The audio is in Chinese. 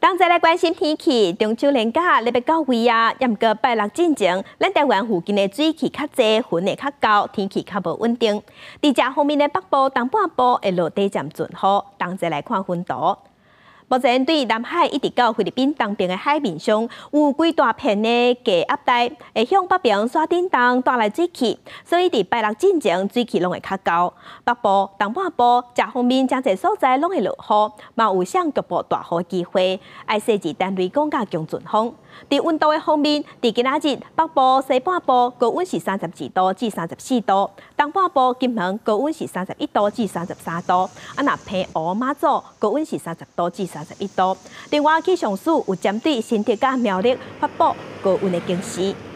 当再来关心天气，中秋连假礼拜到位啊，也毋过拜六进前，咱台湾附近的水汽较济，云会较高，天气较无稳定。伫这方面的北部、东半部会落短暂阵雨，当再来看云图。目前对南海一直到菲律宾东边的海面上，有几大片的低压带会向北边刷顶东带来水汽，所以伫拜六进前水汽拢会较高。北部、东半部这方面真侪所在拢会落雨，嘛有上局部大雨机会，爱设置单位降甲强阵风。伫温度的方面，伫今仔日北部、西半部高温是32度至34度，东半部金门高温是31度至33度，若澎湖、马祖高温是30度至31度。另外，气象署有针对新竹甲苗栗发布高温的警示。